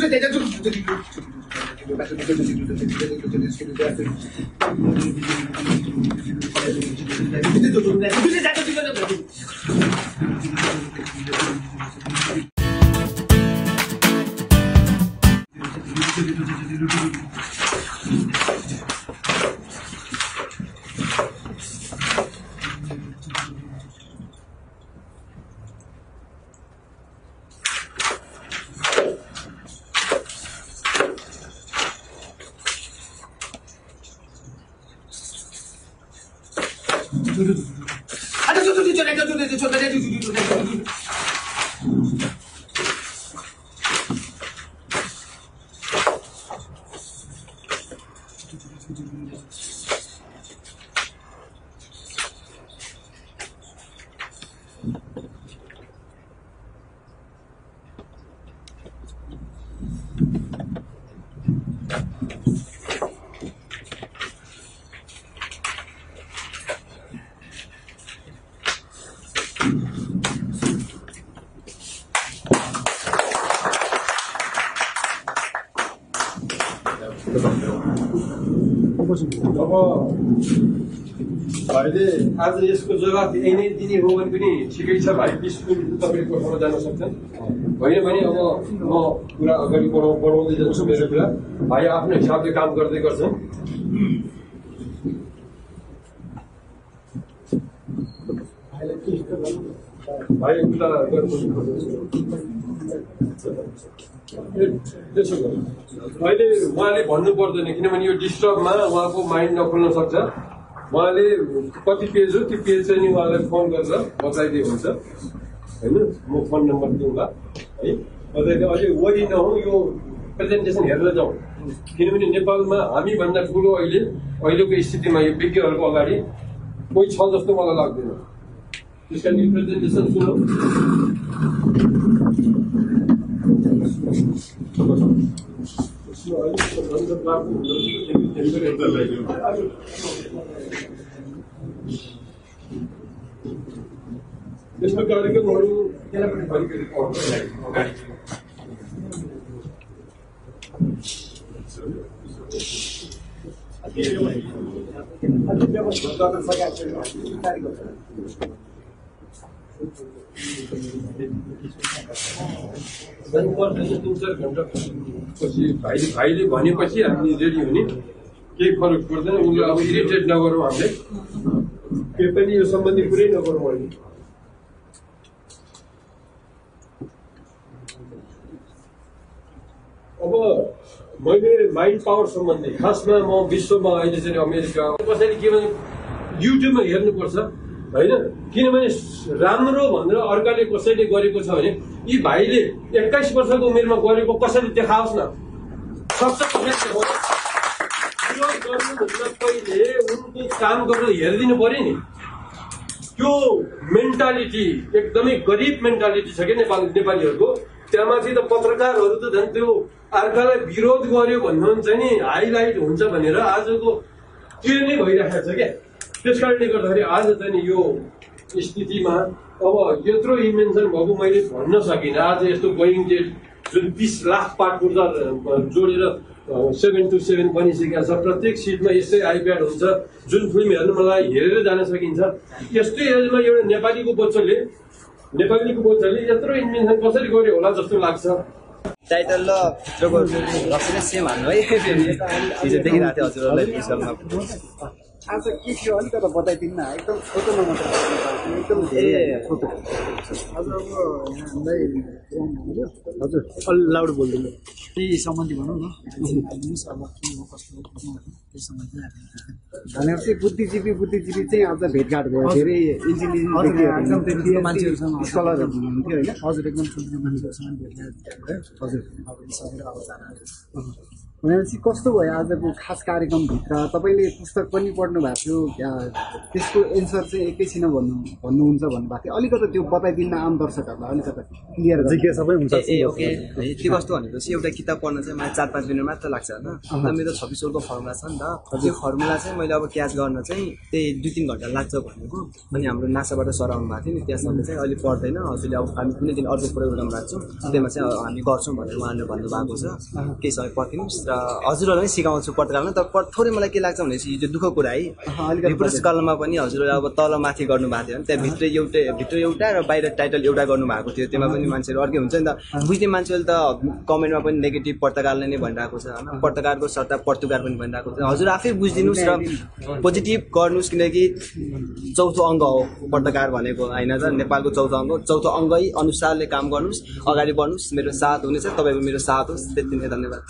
भाइले आज यसको जवाफ यही नै दिने हो भने पनि ठिकै छ भाइ स्कुल तपाईँ कोठामा जान सक्छन् होइन भने अब म कुरा अगाडि बढाउँदै जान्छु मेरो कुरा भाइ आफ्नो हिसाबले काम गर्दै गर्छन् भाइ कुरा त्यसो गर्नु अहिले उहाँले भन्नु पर्दैन किनभने यो डिस्टर्बमा उहाँको माइन्ड नखोल्न सक्छ उहाँले कति पेज हो त्यो पेज चाहिँ नि उहाँलाई फोन गरेर बताइदिए हुन्छ होइन म फोन नम्बर दिउँला है बताइदिए अहिले वरि नहौँ यो प्रेजेन्टेसन हेरेर जाउँ किनभने नेपालमा हामीभन्दा ठुलो अहिलेको स्थितिमा यो विज्ञहरूको अगाडि कोही छ जस्तो मलाई लाग्दैन त्यस कारण यो प्रेजेन्टेसन सुनौँ यस्तो कार्यक्रमहरू भाइले भनेपछि हामी रेडी हुने केही फरक पर्दैन उनलाई अब इरिटेट नगरौँ हामीले केही पनि यो सम्बन्धी कुरै नगरौँ अहिले अब मैले माइन्ड पावर सम्बन्धी खासमा म विश्वमा अहिले चाहिँ अमेरिका कसैले के भने युट्युबमा हेर्नुपर्छ होइन किनभने राम्रो भनेर अर्काले कसैले गरेको छ भने यी भाइले 21 वर्षको उमेरमा गरेको कसैले देखाओस् न सक्छ गर्नुभन्दा पहिले उनको काम गरेर हेरिदिनु पर्यो नि त्यो मेन्टालिटी एकदमै गरिब मेन्टालिटी छ क्या नेपालीहरूको त्यहाँमाथि त पत्रकारहरू त झन् त्यो अर्कालाई विरोध गर्यो भन्नु चाहिँ नि हाइलाइट हुन्छ भनेर आजको त्यो नै भइरहेको छ क्या त्यस कारणले गर्दाखेरि आज चाहिँ नि यो स्थितिमा अब यत्रो इन्भेन्सन भएको मैले भन्न सकिनँ आज यस्तो बोइङ जेट जुन 20 लाख पार्ट पुर्जा जोडेर 727 बनिसकेका छ प्रत्येक सिटमा यस्तै आइप्याड हुन्छ जुन फिल्म हेर्नु मलाई हेरेर जान सकिन्छ यस्तै एजमा एउटा नेपालीको बच्चाले यत्रो इन्भेन्सन कसरी गर्यो होला जस्तो लाग्छ टाइटल र भित्रको लक्ष्य नै सेम हाल्नु है हिजो देखिरहेको थियो हजुरहरूलाई विषयमा आज के थियो अलिक त बताइदिनु न एकदम फोटोमा मात्र एकदम धेरै फोटो हजुर अब हामीलाई हजुर अलि लाउड बोल्दिनु त्यही सम्बन्धी भनौँ न हेर्नुहोस् अब के हो कस्तो हो त्यही सम्बन्धी भनेर चाहिँ बुद्धिजीवी चाहिँ आज भेटघाट भयो धेरै इन्जिनियरिङ मान्छेहरूसँग स्कलरहरू हुनुहुन्थ्यो होइन हजुर एकदम ठुल्ठुलो मान्छेहरूसँग भेटघाट भयो हजुर अब सकेर अब जान भनेपछि कस्तो भयो आजको खास कार्यक्रमभित्र तपाईँले पुस्तक पनि पढ्नु भएको थियो त्यसको एन्सर चाहिँ एकैछिन भन्नुहुन्छ भन्नुभएको थियो अलिकति त्यो बताइदिन आम दर्शकहरूलाई अलिकति क्लियर जिज्ञासा पनि हुन्छ ओके त्यो कस्तो भनेपछि एउटा किताब पढ्न चाहिँ मलाई 4-5 मिनट मात्र लाग्छ होइन मेरो 26 वलको फर्मुला छ नि त त्यो फर्मुला चाहिँ मैले अब क्याच गर्न चाहिँ त्यही 2-3 घन्टा लाग्छ भनेको अनि हाम्रो नासाबाट सर आउनु भएको थियो नि त्यसमा चाहिँ अहिले पढ्दैन हजुरले अब हामी कुनै दिन अर्को प्रोग्राम राख्छौँ त्यसमा चाहिँ हामी गर्छौँ भनेर उहाँले भन्नुभएको छ केही समय पर्खिनुहोस् र हजुरहरूलाई सिकाउँछु पत्रकारमा तर थोरै मलाई के लाग्छ भनेपछि यो दुःखको कुरा है रिपोर्टर्स कलममा पनि हजुरले अब तल माथि गर्नुभएको थियो त्यहाँ भित्र एउटा र बाहिर टाइटल एउटा गर्नुभएको थियो त्यसमा पनि मान्छेहरू अर्कै हुन्छ नि त बुझ्ने मान्छेले त कमेन्टमा पनि नेगेटिभ पत्रकारले नै भनिरहेको छ होइन पत्रकारको सट्टा पत्रकार पनि भनिरहेको छ हजुर आफै बुझिदिनुहोस् र पोजिटिभ गर्नुहोस् किनकि चौथो अङ्ग हो पत्रकार भनेको होइन त नेपालको चौथो अङ्गै अनुसारले काम गर्नुहोस् अगाडि बढ्नुहोस् मेरो साथ हुनेछ तपाईँको मेरो साथ होस् त्यति नै धन्यवाद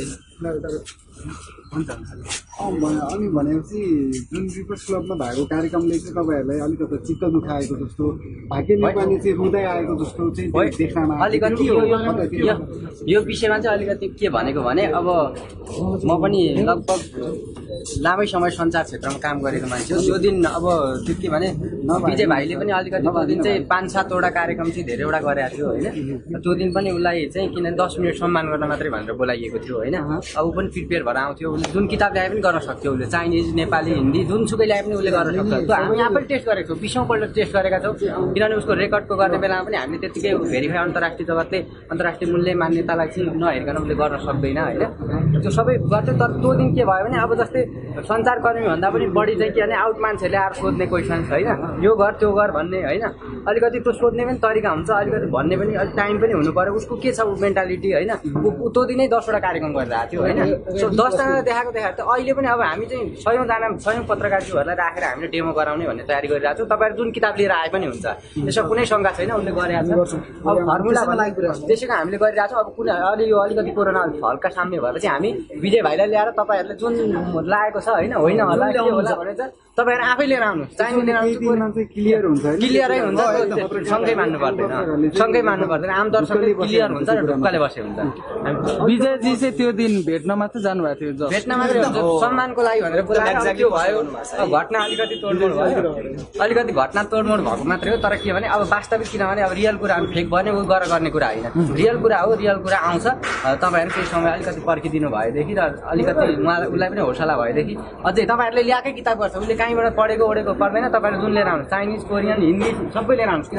अनि भनेपछि जुन रिपोर्टर्स क्लबमा भएको कार्यक्रमले चाहिँ तपाईँहरूलाई अलिकति चित्त दुखाएको जस्तो भाग्य नेपाली चाहिँ रुँदै आएको जस्तो चाहिँ देख्नमा अलिकति यो विषयमा चाहिँ अलिकति के भनेको भने अब म पनि लगभग लामै समय सञ्चार क्षेत्रमा काम गरेको मान्छे हो त्यो दिन अब त्यो के भने विजय भाइले पनि अलिकति त्यो दिन चाहिँ 5-7 वटा कार्यक्रम चाहिँ धेरैवटा गरेको थियो होइन त्यो दिन पनि उसलाई चाहिँ किन 10 मिनट सम्मान गर्न मात्रै भनेर बोलाइएको थियो होइन अब ऊ पनि प्रिपेयर भएर आउँथ्यो उसले जुन किताब ल्याए पनि गर्न सक्थ्यो उसले चाइनिज नेपाली हिन्दी जुनसुकै ल्याए पनि उसले गर्न सक्छ त्यो हामी आफै टेस्ट गरेको छौँ 20औं पल्ट टेस्ट गरेका छौँ किनभने उसको रेकर्डको गर्ने बेलामा पनि हामीले त्यतिकै भेरिफाई अन्तर्राष्ट्रिय जगतले अन्तर्राष्ट्रिय मूल्य मान्यतालाई चाहिँ नहेरिकन उसले गर्न सक्दैन होइन त्यो सबै गर्थ्यो तर त्यो दिन के भयो भने अब जस्तै सञ्चारकर्मी भन्दा पनि बढी चाहिँ के भने आउट मान्छेहरूले आएर सोध्ने क्वेसन्स होइन यो गर त्यो गर भन्ने होइन अलिकति त्यो सोध्ने पनि तरिका हुन्छ अलिकति भन्ने पनि अलिक टाइम पनि हुनु पर्यो उसको के छ मेन्टालिटी होइन त्यो दिनै 10 वटा कार्यक्रम गरिरहेको थियो होइन सो 10 जना देखाएको त अहिले पनि अब हामी चाहिँ 100 पत्रकारज्यूहरूलाई राखेर हामीले डेमो गराउने भन्ने तयारी गरिरहेको छौँ तपाईँहरू जुन किताब लिएर आए पनि हुन्छ त्यसमा कुनै शङ्का छैन उसले गरिरहेको छ अब फर्मुला त्यसैको हामीले गरिरहेको छौँ अब कुनै अलि यो अलिकति कोरोना हल्का साम्य भएपछि हामी विजय भाइलाई ल्याएर तपाईँहरूले जुन लागेको छ होइन होला के होला भनेर तपाईँहरू आफै लिएर आउनु चाहिने क्लियरै हुन्छ सँगै मान्नु पर्दैन आम दर्शकले क्लियर हुन्छ र ढुक्कले बसे हुन्छ विजयजी चाहिँ त्यो दिन भेट्न मात्रै जानुभएको थियो भेट्न मात्रै हुन्छ सम्मानको लागि भनेर बोलाएर त्यो भयो घटना अलिकति तोडमोड भयो अलिकति घटना तोडमोड भएको मात्रै हो तर के भने अब वास्तविक किनभने अब रियल कुरा फेक भने ऊ गर्ने कुरा होइन रियल कुरा हो रियल कुरा आउँछ तपाईँहरू केही समय अलिकति पर्खिदिनु भएदेखि र अलिकति उसलाई पनि हौसला भएदेखि अझै तपाईँहरूले ल्याएकै किताब गर्छ उसले कहीँबाट पढेको ओढेको पर्दैन तपाईँहरू जुन लिएर आउनुहोस् चाइनिज कोरियन हिन्दी सबै लिएर आउनुहोस्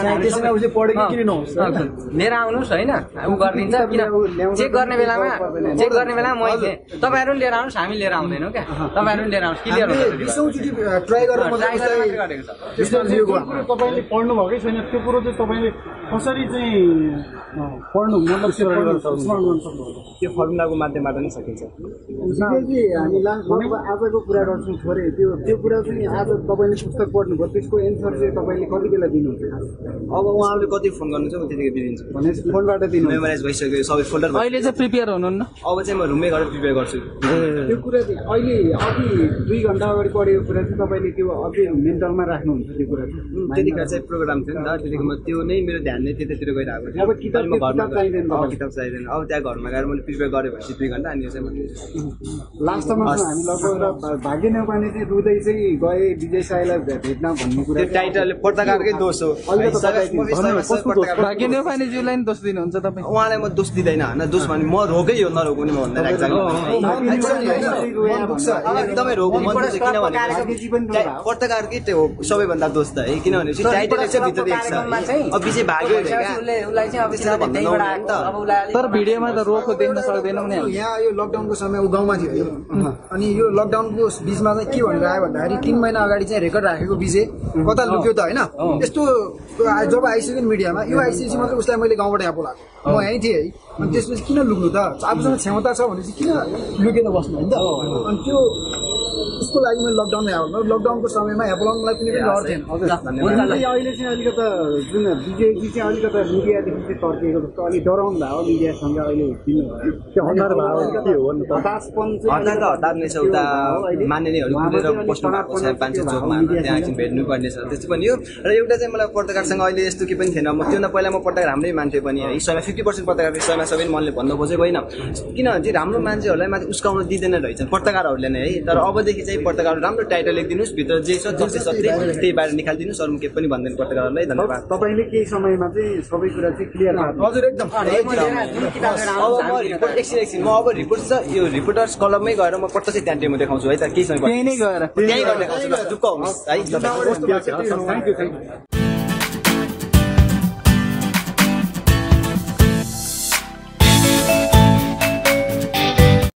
लिएर आउनुहोस् होइन ऊ गरिदिन्छ किन चेक गर्ने बेलामा म तपाईँहरू लिएर आउनुहोस् हामी लिएर आउँदैनौँ क्या तपाईँहरू लिएर आउनुहोस् क्लियर तपाईँले पढ्नु भएकै छैन त्यो कुरो चाहिँ तपाईँले कसरी चाहिँ पढ्नु मतलब त्यो फर्मुलाको माध्यमबाट नै सकिन्छ हामी आजको कुरा गर्छौँ थोरै त्यो कुरा चाहिँ आज तपाईँले पुस्तक पढ्नुभयो त्यसको एन्सर चाहिँ तपाईँले कति बेला दिनुहुन्छ अब उहाँहरूले कति फोन गर्नुहुन्छ म त्यतिकै दिइदिन्छु भनेपछि फोनबाट दिनु मेमोराइज भइसक्यो सबै फोल्डर अहिले चाहिँ प्रिपेयर हुनुहुन्न अब चाहिँ म रुममै गएर प्रिपेयर गर्छु त्यो कुरा चाहिँ अहिले अघि 2 घन्टा अगाडि पढेको कुरा चाहिँ तपाईँले त्यो अझै मेन्टलमा राख्नुहुन्छ त्यो कुरा चाहिँ त्यतिखेर चाहिँ प्रोग्राम थियो नि त त्यतिखेर म त्यो नै मेरो ध्यान नै त्यतातिर गइरहेको थियो अब किताब चाहिँदैन किताब चाहिँदैन अब त्यहाँ घरमा गएर मैले प्रिपेयर गरेँ भनेपछि 2 घन्टा अनि चाहिँ लास्टमा हामी लगभग भाग्य नेपाली चाहिँ रुँदै चाहिँ गए विजय साईलाई भेट्न भन्ने कुरा त्यो टाइटलले पत्रकारकै दोष हो भाग्य नेपालीज्यूलाई नि दोष दिनुहुन्छ तपाईँ उहाँलाई म दोष दिँदैन होइन दोष भने म रोगै हो नरोग पनि म भन्दा एकदमै रोग मन दुख्छ किनभने पत्रकारकै त्यो हो सबैभन्दा दोष त है किनभने टाइटलले चाहिँ भित्र देख्छ अब विजय भाग्यो तर भिडियोमा त रोगको देख्न सक्दैनौँ नि यहाँ यो लकडाउनको समय ऊ गाउँमा थियो अनि यो लकडाउनको बिचमा चाहिँ के भनेर आयो भन्दाखेरि 3 महिना अगाडि चाहिँ रेकर्ड राखेको विजय कता लुक्यो त होइन यस्तो जब आइसक्यो नि मिडियामा यो आइसकेपछि मात्रै उसलाई मैले गाउँबाट यहाँ बोलाएको म यहीँ थिएँ है अनि त्यसपछि किन लुक्नु त आफूसँग क्षमता छ भनेपछि किन लुकेर बस्नु होइन त अनि त्यो त्यसको लागि मैले लकडाउनमा आएको लकडाउनको समयमा यहाँ बोलाउनुलाई पनि डर थिएन अहिले चाहिँ अलिकति जुन विजयजी चाहिँ अलिकति मिडियादेखि चाहिँ तर्किएको जस्तो अलिक डराउनु भयो मिडियासँग अहिले हतार त हतार नै छ उता मान्यहरू कुदेर बस्नु भएको छ पान्छे चोकमा त्यहाँ चाहिँ भेट्नु पर्ने छ त्यस्तो पनि हो र एउटा चाहिँ मलाई पत्रकारसँग अहिले यस्तो के पनि थिएन म त्योभन्दा पहिला म पत्रकार हाम्रै मान्छे पनि है 50% पत्रकार मलाई सबैले मनले भन्नु खोजेको होइन किनभने चाहिँ राम्रो मान्छेहरूलाई माथि उस्काउन दिँदैन रहेछ पत्रकारहरूले नै है तर अबदेखि चाहिँ पत्रकार राम्रो टाइटल लेखिदिनुहोस् भित्र जे छ जस्तै सत्य त्यही बाहिर निकालिदिनुहोस् अरू केही पनि भन्दैन पत्रकारहरूलाई धन्यवाद तपाईँले केही समयमा चाहिँ सबै कुरा चाहिँ क्लियर हजुर एकदम अब म रिपोर्ट एकछिन म अब रिपोर्ट छ यो रिपोर्टर्स क्लबमै गएर म पट्ट चाहिँ त्यहाँ डेमो देखाउँछु है त केही समय त्यही नै गएर त्यहीँ गएर देखाउँछु ल दुःख हुनुहोस् है थ्याङ्क यू